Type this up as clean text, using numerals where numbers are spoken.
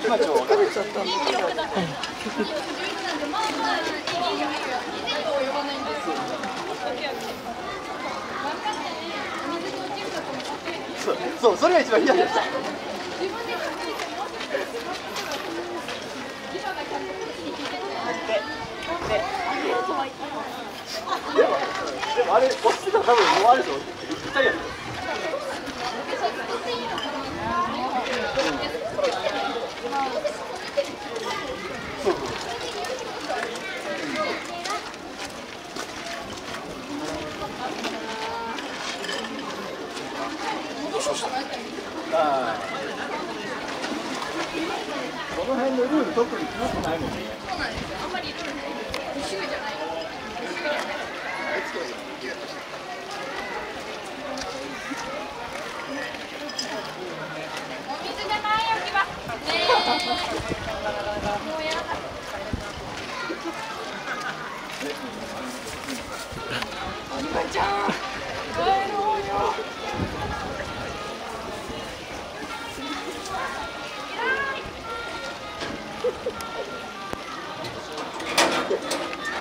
今ちょっと疲れちゃったんだ。そう、それが一番嫌でした。でもあれ、落ちてたら多分もうあれでしょ、2人やった。そうそう。この辺のルール特に決まってないもんね。そうなんですよ。あんまりルールない。2種類じゃない。2種類じゃない。お水で前置きは。ねえ。